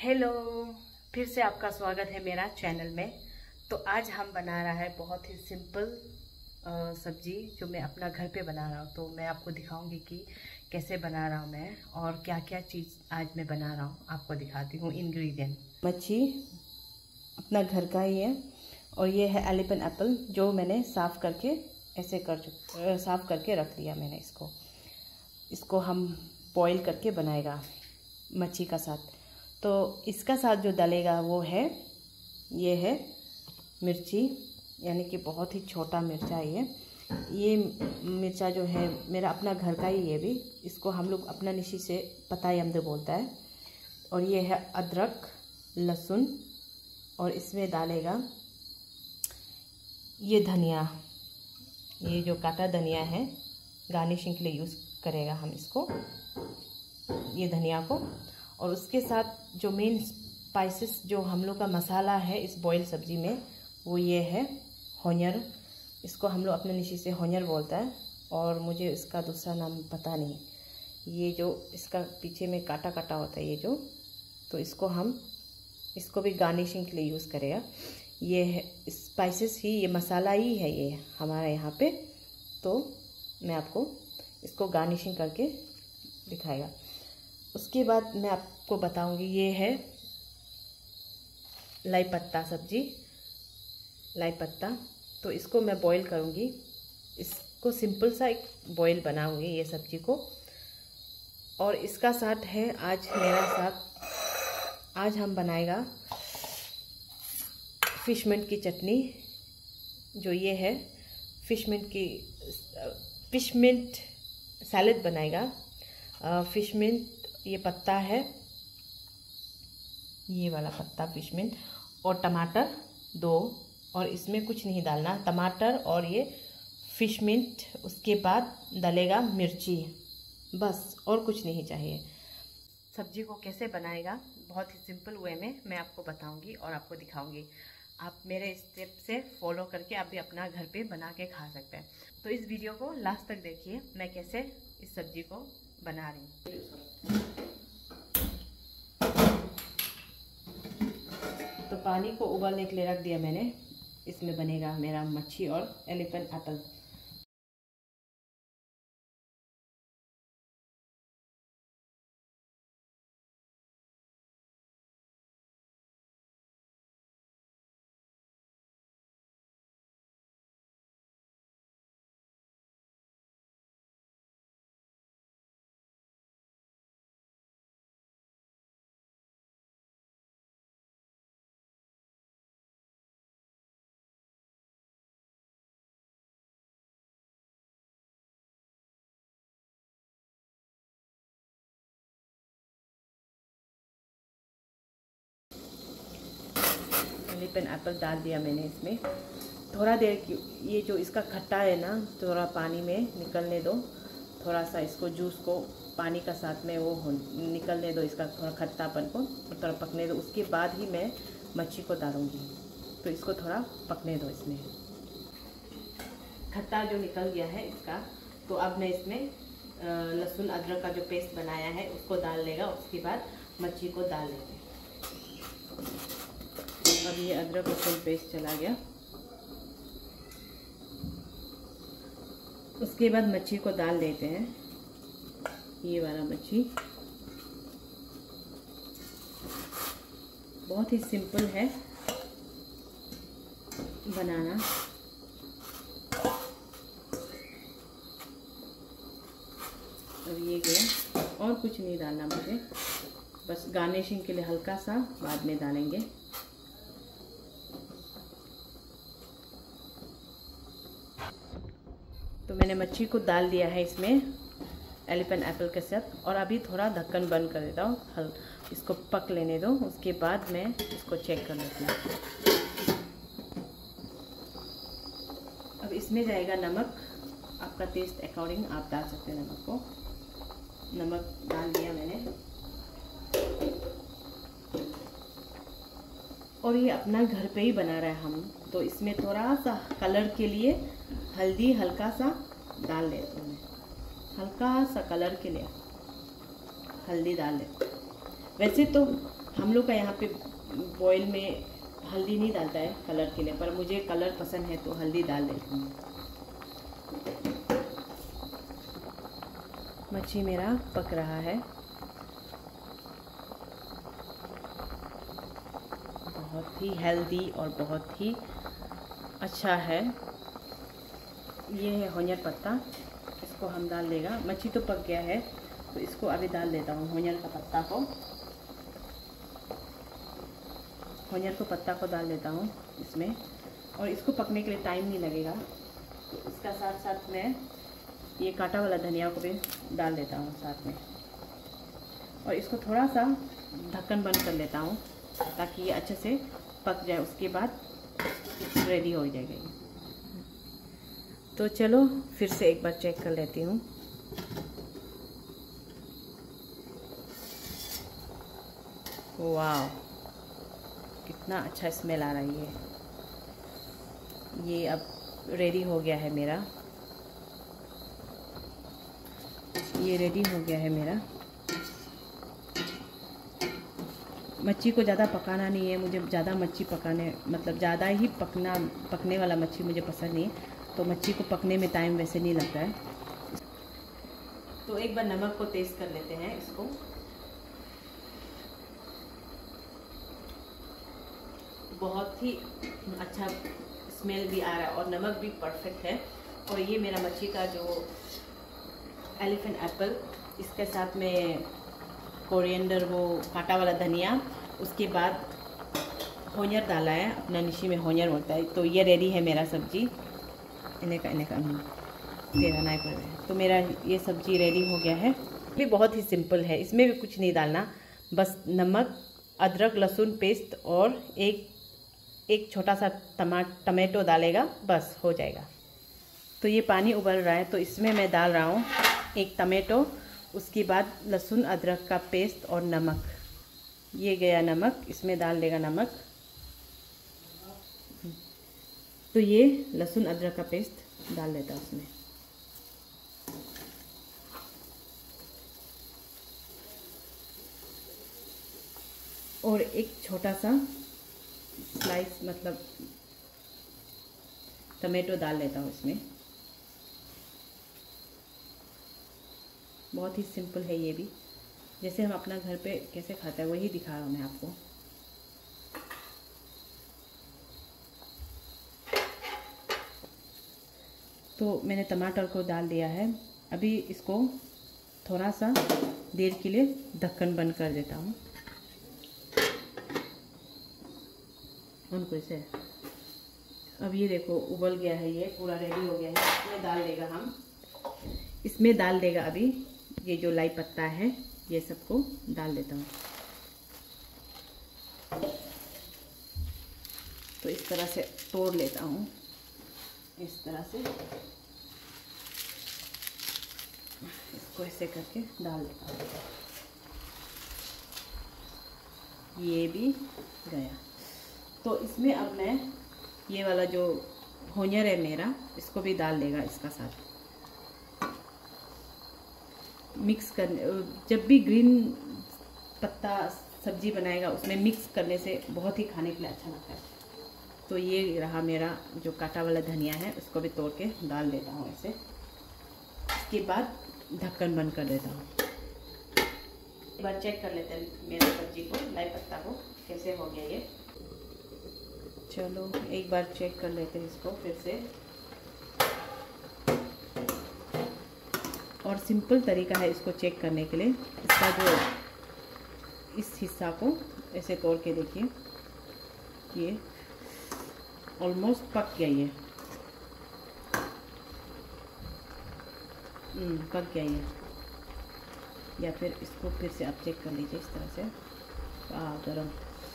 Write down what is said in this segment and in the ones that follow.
Hello, फिर से आपका स्वागत है मेरा चैनल में। तो आज हम बना रहा है बहुत ही सिंपल सब्जी जो मैं अपना घर पे बना रहा हूँ। तो मैं आपको दिखाऊंगी कि कैसे बना रहा हूँ मैं और क्या क्या चीज़ आज मैं बना रहा हूँ, आपको दिखाती हूँ इंग्रेडिएंट। मच्छी अपना घर का ही है और ये है एलिफेंट एप्पल जो मैंने साफ़ करके साफ़ करके रख दिया मैंने। इसको हम बॉईल करके बनाएगा मच्छी का साथ। तो इसका साथ जो डालेगा वो है, ये है मिर्ची, यानी कि बहुत ही छोटा मिर्चा है ये मिर्चा जो है मेरा अपना घर का ही है भी। इसको हम लोग अपना निशी से पतायमदे बोलता है। और ये है अदरक लहसुन, और इसमें डालेगा ये धनिया, ये जो काटा धनिया है गार्निशिंग के लिए यूज़ करेगा हम इसको, ये धनिया को। और उसके साथ जो मेन स्पाइसेस जो हम लोग का मसाला है इस बॉयल सब्जी में वो ये है होन्यर। इसको हम लोग अपने निशी से होन्यर बोलता है और मुझे इसका दूसरा नाम पता नहीं। ये जो इसका पीछे में काटा काटा होता है ये जो, तो इसको भी गार्निशिंग के लिए यूज़ करेगा। ये है स्पाइसेस ही, ये मसाला ही है ये हमारे यहाँ पे। तो मैं आपको इसको गार्निशिंग करके दिखाएगा। उसके बाद मैं आपको बताऊंगी, ये है लाई पत्ता सब्जी, लाई पत्ता। तो इसको मैं बॉईल करूंगी, इसको सिंपल सा एक बॉईल बनाऊंगी ये सब्जी को। और इसका साथ है आज हम बनाएगा फिशमिंट की चटनी। जो ये है फिशमिंट सैलेड बनाएगा। फिशमिंट ये पत्ता है, ये वाला पत्ता फिशमिंट, और टमाटर 2, और इसमें कुछ नहीं डालना, टमाटर और ये फिशमिंट। उसके बाद डालेगा मिर्ची, बस, और कुछ नहीं चाहिए। सब्जी को कैसे बनाएगा बहुत ही सिंपल वे में मैं आपको बताऊंगी और आपको दिखाऊंगी। आप मेरे स्टेप से फॉलो करके आप भी अपना घर पे बना के खा सकते हैं। तो इस वीडियो को लास्ट तक देखिए मैं कैसे इस सब्जी को बना रही हूँ। तो पानी को उबालने के लिए रख दिया मैंने। इसमें बनेगा मेरा मच्छी और एलिफेंट एप्पल। एलिफेंट एप्पल डाल दिया मैंने इसमें। थोड़ा देर ये जो इसका खट्टा है ना, थोड़ा पानी में निकलने दो। थोड़ा सा इसको जूस को पानी का साथ में वो निकलने दो, इसका थोड़ा खट्टापन को, और थोड़ा पकने दो। उसके बाद ही मैं मच्छी को डालूँगी। तो इसको थोड़ा पकने दो। इसमें खट्टा जो निकल गया है इसका, तो अब मैं इसमें लहसुन अदरक का जो पेस्ट बनाया है उसको डाल लेगा। उसके बाद मच्छी को डाल लेंगे। अब ये अदरक लहसुन पेस्ट चला गया। उसके बाद मच्छी को डाल देते हैं, ये वाला मच्छी। बहुत ही सिंपल है बनाना। अब ये गया, और कुछ नहीं डालना मुझे, बस गार्निशिंग के लिए हल्का सा बाद में डालेंगे। तो मैंने मच्छी को डाल दिया है इसमें एलिफेंट एप्पल के साथ। और अभी थोड़ा ढक्कन बंद कर देता हूँ, इसको पक लेने दो। उसके बाद मैं इसको चेक कर लेती हूँ। अब इसमें जाएगा नमक, आपका टेस्ट अकॉर्डिंग आप डाल सकते हैं नमक को। नमक डाल दिया मैंने। और ये अपना घर पे ही बना रहा है हम, तो इसमें थोड़ा सा कलर के लिए हल्दी हल्का सा डाल देते हैं। हल्का सा कलर के लिए हल्दी डाल देते। वैसे तो हम लोग का यहाँ पे बॉयल में हल्दी नहीं डालता है कलर के लिए, पर मुझे कलर पसंद है तो हल्दी डाल देती हूँ। मच्छी मेरा पक रहा है, बहुत ही हेल्दी और बहुत ही अच्छा है। ये है होनियर पत्ता, इसको हम डाल देगा। मच्छी तो पक गया है तो इसको अभी डाल देता हूँ, होनियर का पत्ता को। होनियर को पत्ता को डाल देता हूँ इसमें, और इसको पकने के लिए टाइम नहीं लगेगा। तो इसका साथ साथ मैं ये काटा वाला धनिया को भी डाल देता हूँ साथ में, और इसको थोड़ा सा ढक्कन बंद कर लेता हूँ ताकि ये अच्छे से पक जाए। उसके बाद रेडी हो जाएगा ये। तो चलो फिर से एक बार चेक कर लेती हूँ। वाह, कितना अच्छा स्मेल आ रही है। ये अब रेडी हो गया है मेरा, ये रेडी हो गया है मेरा। मच्छी को ज़्यादा पकाना नहीं है, मुझे ज़्यादा मच्छी पकाने मतलब ज़्यादा ही पकने वाला मच्छी मुझे पसंद नहीं है, तो मच्छी को पकने में टाइम वैसे नहीं लगता है। तो एक बार नमक को टेस्ट कर लेते हैं इसको। बहुत ही अच्छा स्मेल भी आ रहा है और नमक भी परफेक्ट है। और ये मेरा मच्छी का जो एलिफेंट एप्पल, इसके साथ में कोरिएंडर, वो काटा वाला धनिया, उसके बाद होनियर डाला है, अपना निशी में होनियर बोलता है। तो ये रेडी है मेरा सब्जी। इन्हें का तेरा नाई पर। तो मेरा ये सब्जी रेडी हो गया है। भी बहुत ही सिंपल है, इसमें भी कुछ नहीं डालना, बस नमक, अदरक लहसुन पेस्ट और एक छोटा सा टमाटो डालेगा, बस हो जाएगा। तो ये पानी उबल रहा है, तो इसमें मैं डाल रहा हूँ एक टमाटो, उसके बाद लहसुन अदरक का पेस्ट और नमक। ये गया नमक, इसमें डाल देगा नमक। तो ये लहसुन अदरक का पेस्ट डाल देता हूँ उसमें। और एक छोटा सा स्लाइस मतलब टमाटो डाल लेता हूँ इसमें। बहुत ही सिंपल है ये भी, जैसे हम अपना घर पे कैसे खाते हैं वही दिखा रहा हूँ मैं आपको। तो मैंने टमाटर को डाल दिया है। अभी इसको थोड़ा सा देर के लिए ढक्कन बंद कर देता हूँ। उनको इसे अब ये देखो उबल गया है, ये पूरा रेडी हो गया है। इसमें डाल देगा इसमें डाल देगा अभी ये जो लाई पत्ता है, ये सबको डाल देता हूँ। तो इस तरह से तोड़ लेता हूँ, इस तरह से इसको ऐसे करके डाल देता हूँ। ये भी गया। तो इसमें अब मैं ये वाला जो होनियर है मेरा, इसको भी डाल देगा इसका साथ। मिक्स करने, जब भी ग्रीन पत्ता सब्जी बनाएगा उसमें मिक्स करने से बहुत ही खाने के लिए अच्छा लगता है। तो ये रहा मेरा जो काटा वाला धनिया है, उसको भी तोड़ के डाल देता हूँ ऐसे। इसके बाद ढक्कन बंद कर देता हूँ। एक बार चेक कर लेते हैं मेरा सब्जी को, लाई पत्ता को कैसे हो गया ये। चलो एक बार चेक कर लेते हैं इसको फिर से। और सिंपल तरीका है इसको चेक करने के लिए। इसका जो इस हिस्सा को ऐसे तोड़ के देखिए, ये ऑलमोस्ट पक गया ये। पक गया ये। या फिर इसको फिर से आप चेक कर लीजिए इस तरह से। गरम।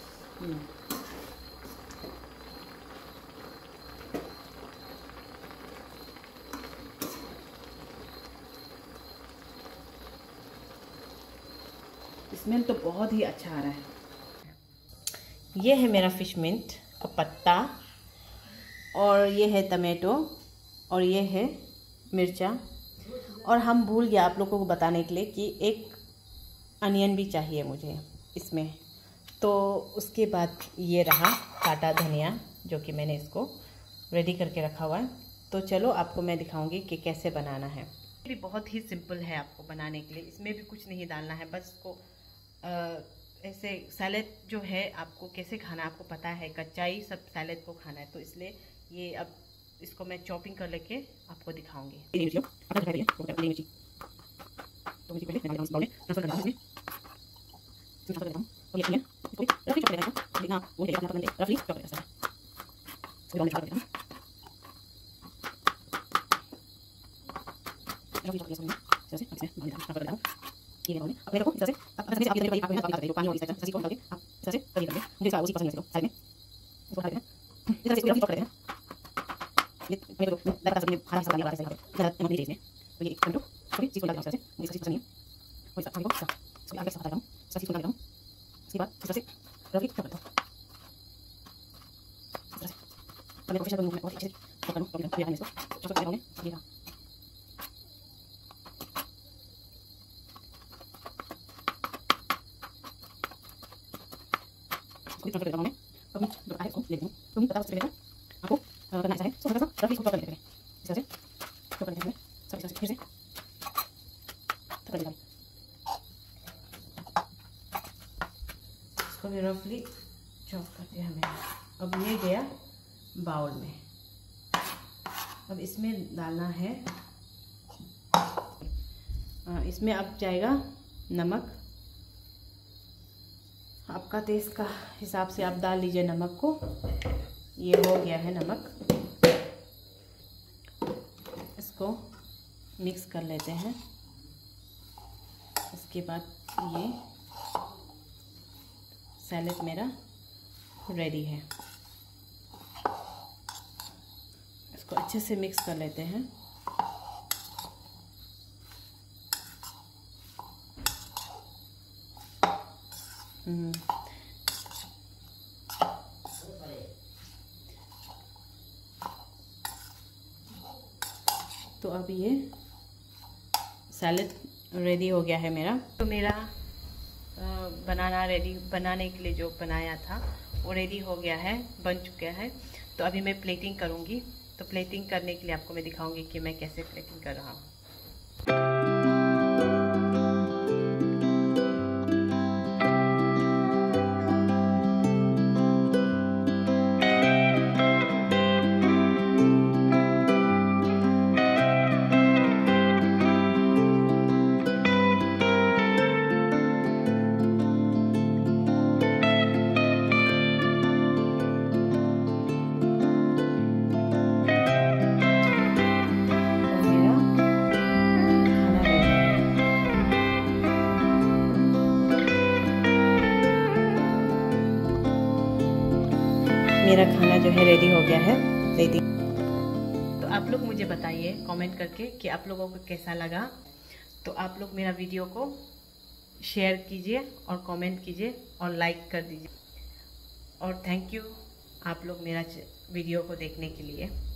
स्मेल तो बहुत ही अच्छा आ रहा है। ये है मेरा फिश मिंट का पत्ता, और ये है टमाटो, और ये है मिर्चा। और हम भूल गया आप लोगों को बताने के लिए कि एक अनियन भी चाहिए मुझे इसमें। तो उसके बाद ये रहा काटा धनिया, जो कि मैंने इसको रेडी करके रखा हुआ है। तो चलो आपको मैं दिखाऊंगी कि कैसे बनाना है। ये भी बहुत ही सिंपल है आपको बनाने के लिए, इसमें भी कुछ नहीं डालना है, बस इसको ऐसे सैलेड जो है आपको कैसे खाना आपको पता है, कच्चा ही सब सैलेड को खाना है, तो इसलिए ये अब इसको मैं चॉपिंग कर लेके आपको दिखाऊंगी। ये अपने को इस तरह से आप इस तरह से आप ये जो पानी और इस तरह से को डाल के आप इस तरह से कर दीजिए। मुझे इसका उसी पसंद है साइड में इसको डाल देते हैं, इस तरह से इसको करते हैं। ये मेरे को लगा था कि हरा सा पानी वाला साइड है ज़्यादा नमक नहीं देते, तो ये टमाटो थोड़ी चीज़ को डाल देना इस तरह से, मुझे इसकी पसंद नहीं है। और इस पानी को इसको आगे साथ डालता हूँ, इस चीज़ को डाल देता हूँ। उसके बाद इस तरह से रफी कर देता हूँ इस तरह से। अब मैं कोशिश करूँगा बहुत अच्छे से करूँ तो मैं इसको छोटा छोटा बनाऊंगा। ये रहा कर देता हूँ मैं। अब मैं जो है उसको ले लेता हूँ, तो मैं बता सकते हैं आपको करना ऐसा है। तो थोड़ा सा रफी इसको कर लेते हैं इस तरह से, तो कर देते हैं सब इस तरह से फिर से तो कर देता हूँ। इसको भी रफली चॉप कर दिया हमने। अब ये गया बाउल में। अब इसमें डालना है, इसमें अब जाएगा नमक। आपका टेस्ट का हिसाब से आप डाल लीजिए नमक को। ये हो गया है नमक, इसको मिक्स कर लेते हैं। इसके बाद ये सैलेड मेरा रेडी है। इसको अच्छे से मिक्स कर लेते हैं। तो अब ये सैलेड रेडी हो गया है मेरा। तो मेरा बनाने के लिए जो बनाया था वो रेडी हो गया है, बन चुका है। तो अभी मैं प्लेटिंग करूँगी। तो प्लेटिंग करने के लिए आपको मैं दिखाऊंगी कि मैं कैसे प्लेटिंग कर रहा हूँ। मेरा खाना जो है रेडी हो गया है, रेडी। तो आप लोग मुझे बताइए कमेंट करके कि आप लोगों को कैसा लगा। तो आप लोग मेरा वीडियो को शेयर कीजिए और कमेंट कीजिए और लाइक कर दीजिए। और थैंक यू आप लोग मेरा वीडियो को देखने के लिए।